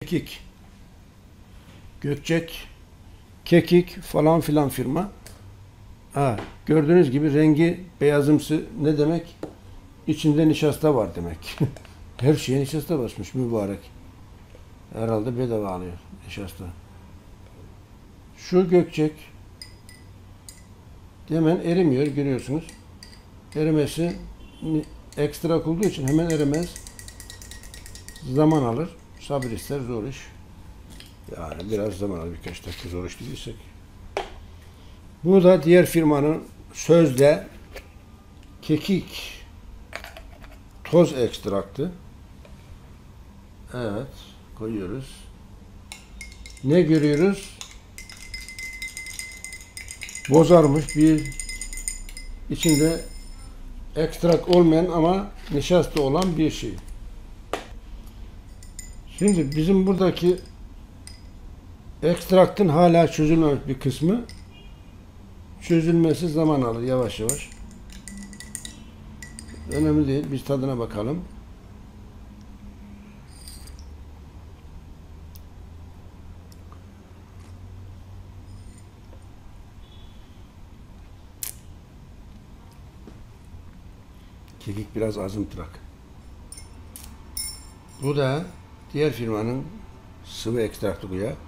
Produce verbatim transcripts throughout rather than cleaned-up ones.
Kekik, Gökçek, Kekik falan filan firma. Ha, gördüğünüz gibi rengi beyazımsı ne demek? İçinde nişasta var demek. Her şeye nişasta basmış mübarek. Herhalde bedava alıyor nişasta. Şu Gökçek hemen erimiyor görüyorsunuz. Erimesi ekstrak olduğu için hemen erimez. Zaman alır. Sabır ister, zor iş. Yani biraz zaman alır, birkaç dakika zor iş değilsek. Bu da diğer firmanın sözde kekik toz ekstraktı. Evet, koyuyoruz. Ne görüyoruz? Bozarmış bir içinde ekstrak olmayan ama nişasta olan bir şey. Şimdi bizim buradaki ekstraktın hala çözülmemiş bir kısmı, çözülmesi zaman alır yavaş yavaş. Önemli değil. Biz tadına bakalım. Kekik biraz azımtırak. Bu da diğer firmanın sıvı ekstraktı bu ya.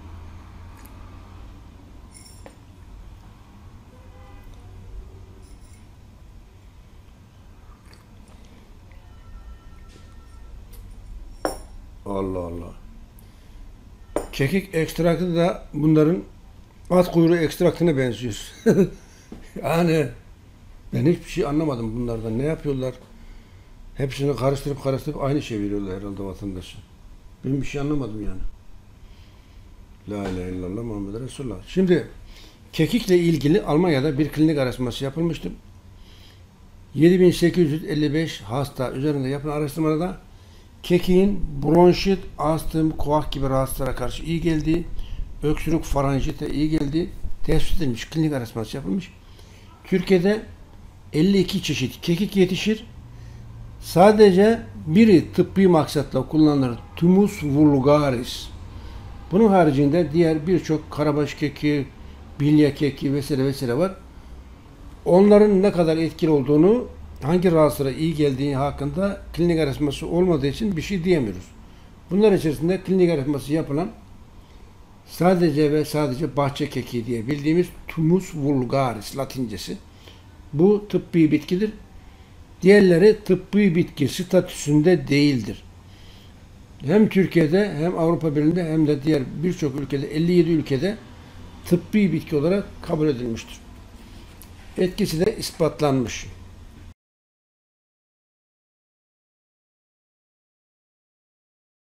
Allah Allah. Kekik ekstraktı da bunların at kuyruğu ekstraktına benziyor. Yani ben hiçbir şey anlamadım bunlardan. Ne yapıyorlar? Hepsini karıştırıp karıştırıp aynı şey veriyorlar herhalde vatandaşa. Ben bir şey anlamadım yani. La ilahe illallah Muhammed Resulullah. Şimdi kekikle ilgili Almanya'da bir klinik araştırması yapılmıştı. yedi bin sekiz yüz elli beş hasta üzerinde yapılan araştırmada kekiğin bronşit, astım, koah gibi rahatsızlara karşı iyi geldiği, öksürük, faranjite iyi geldiği tespit edilmiş. Klinik araştırması yapılmış. Türkiye'de elli iki çeşit kekik yetişir. Sadece biri tıbbi maksatla kullanılır. Thymus vulgaris. Bunun haricinde diğer birçok karabaş kekiği, bilye kekiği vesaire vesaire var. Onların ne kadar etkili olduğunu, hangi rahatsızlara iyi geldiği hakkında klinik araştırması olmadığı için bir şey diyemiyoruz. Bunlar içerisinde klinik araştırması yapılan sadece ve sadece bahçe kekiği diye bildiğimiz Thymus vulgaris Latincesi. Bu tıbbi bitkidir. Diğerleri tıbbi bitki statüsünde değildir. Hem Türkiye'de hem Avrupa Birliği'nde hem de diğer birçok ülkede, elli yedi ülkede tıbbi bitki olarak kabul edilmiştir. Etkisi de ispatlanmış.